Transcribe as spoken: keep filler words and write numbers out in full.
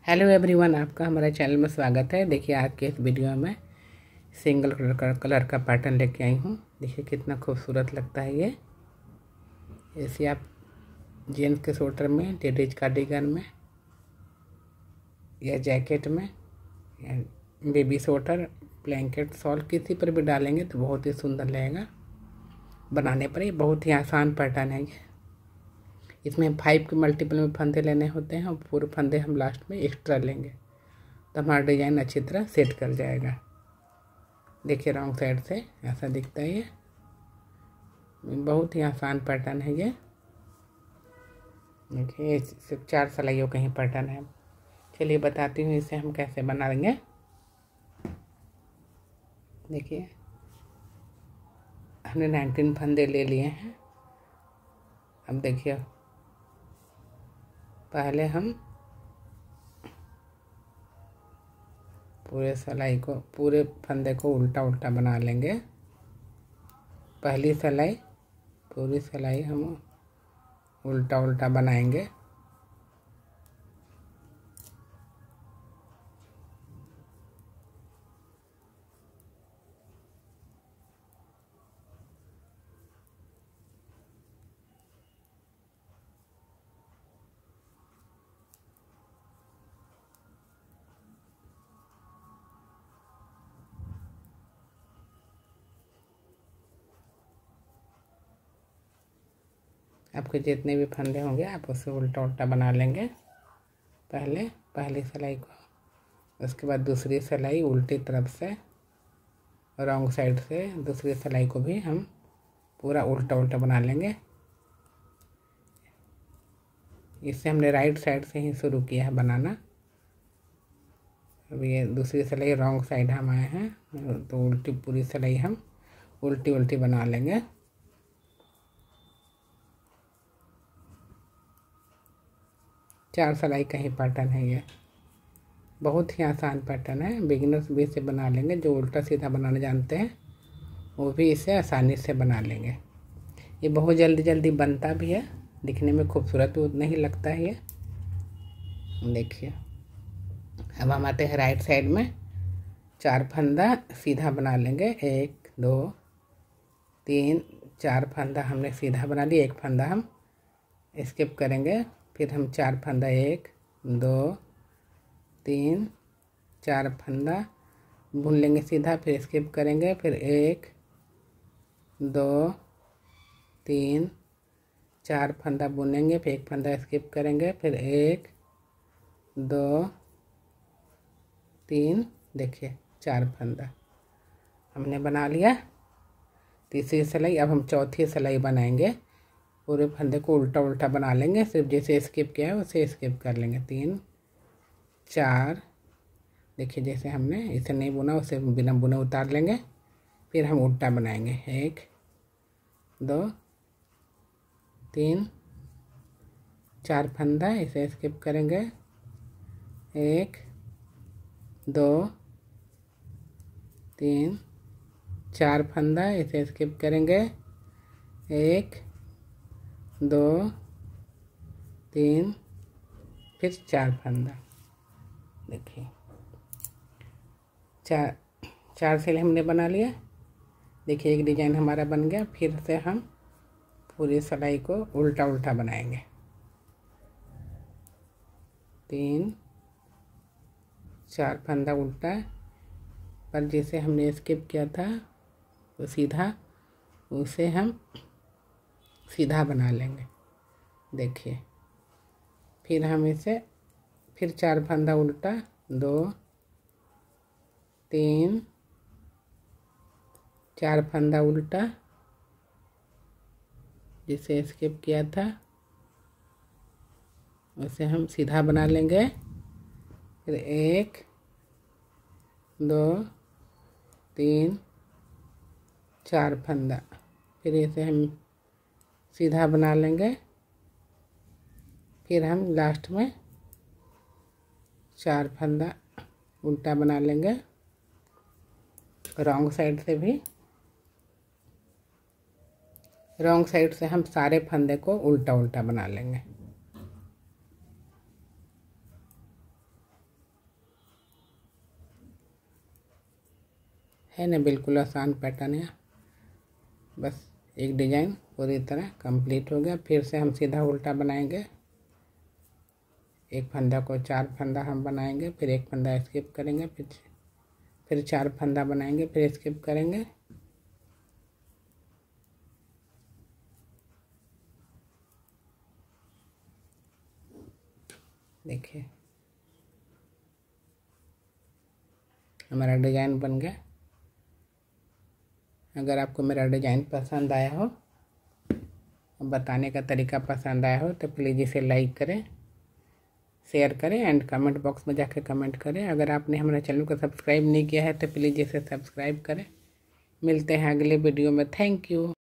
Hello everyone, आपका हमारे channel में स्वागत है। देखिए आज के इस वीडियो में सिंगल कलर का कलर का पैटर्न लेके आई हूँ। देखिए कितना खूबसूरत लगता है ये। ऐसे आप जीन्स के स्वेटर में, लेडीज कार्डिगन में या जैकेट में या बेबी स्वेटर, ब्लैंकेट, शॉल किसी पर भी डालेंगे तो बहुत ही सुंदर लगेगा। बनाने पर ये बहुत ही आसान पैटर्न है ये। इसमें फाइव के मल्टीपल में फंदे लेने होते हैं और पूरे फंदे हम लास्ट में एक्स्ट्रा लेंगे तो हमारा डिज़ाइन अच्छी तरह सेट कर जाएगा। देखिए रॉन्ग साइड से ऐसा दिखता है ये। बहुत ही आसान पैटर्न है ये। देखिए सिर्फ चार सिलाइयों का ही पैटर्न है। चलिए बताती हूँ इसे हम कैसे बना लेंगे। देखिए हमने नाइनटीन फंदे ले लिए हैं। अब देखिए पहले हम पूरे सिलाई को पूरे फंदे को उल्टा उल्टा बना लेंगे। पहली सिलाई पूरी सिलाई हम उल्टा उल्टा बनाएंगे। आपके जितने भी फंदे होंगे आप उसे उल्टा उल्टा बना लेंगे। पहले पहली सिलाई को, उसके बाद दूसरी सिलाई उल्टी तरफ से रॉन्ग साइड से दूसरी सिलाई को भी हम पूरा उल्टा उल्टा बना लेंगे। इससे हमने राइट साइड से ही शुरू किया है बनाना। अब ये दूसरी सिलाई रॉन्ग साइड हम आए हैं तो उल्टी पूरी सिलाई हम उल्टी उल्टी बना लेंगे। चार सिलाई का ही पैटर्न है ये। बहुत ही आसान पैटर्न है। बिगिनर्स भी इसे बना लेंगे। जो उल्टा सीधा बनाना जानते हैं वो भी इसे आसानी से बना लेंगे। ये बहुत जल्दी जल्दी बनता भी है, दिखने में खूबसूरत भी उतना ही लगता है ये। देखिए अब हम आते हैं राइट साइड में। चार फंदा सीधा बना लेंगे। एक दो तीन चार फंदा हमने सीधा बना लिया। एक फंदा हम स्किप करेंगे। फिर हम चार फंदा एक दो तीन चार फंदा बुन लेंगे सीधा। फिर स्किप करेंगे। फिर एक दो तीन चार फंदा बुनेंगे। फिर एक फंदा स्किप करेंगे। फिर एक दो तीन, देखिए चार फंदा हमने बना लिया। तीसरी सिलाई अब हम चौथी सिलाई बनाएंगे। पूरे फंदे को उल्टा उल्टा बना लेंगे। सिर्फ जैसे स्किप किया है उसे स्किप कर लेंगे। तीन चार, देखिए जैसे हमने इसे नहीं बुना उसे बिना बुने उतार लेंगे। फिर हम उल्टा बनाएंगे। एक दो तीन चार फंदा इसे स्किप करेंगे। एक दो तीन चार फंदा इसे स्किप करेंगे। एक दो तीन फिर चार फंदा। देखिए चार चार सिलाई हमने बना लिया। देखिए एक डिजाइन हमारा बन गया। फिर से हम पूरी सिलाई को उल्टा उल्टा बनाएंगे। तीन चार फंदा उल्टा, पर जैसे हमने स्किप किया था वो सीधा, उसे हम सीधा बना लेंगे। देखिए फिर हम इसे फिर चार फंदा उल्टा, दो तीन चार फंदा उल्टा जिसे स्किप किया था उसे हम सीधा बना लेंगे। फिर एक दो तीन चार फंदा, फिर इसे हम सीधा बना लेंगे। फिर हम लास्ट में चार फंदा उल्टा बना लेंगे। रॉन्ग साइड से भी रॉन्ग साइड से हम सारे फंदे को उल्टा उल्टा बना लेंगे। है ना, बिल्कुल आसान पैटर्न है। बस एक डिजाइन पूरी तरह कंप्लीट हो गया। फिर से हम सीधा उल्टा बनाएंगे। एक फंदा को चार फंदा हम बनाएंगे, फिर एक फंदा स्किप करेंगे, फिर फिर चार फंदा बनाएंगे, फिर स्किप करेंगे। देखिए हमारा डिजाइन बन गया। अगर आपको मेरा डिजाइन पसंद आया हो, बताने का तरीका पसंद आया हो, तो प्लीज़ इसे लाइक करें, शेयर करें एंड कमेंट बॉक्स में जाकर कमेंट करें। अगर आपने हमारे चैनल को सब्सक्राइब नहीं किया है तो प्लीज़ इसे सब्सक्राइब करें। मिलते हैं अगले वीडियो में। Thank you.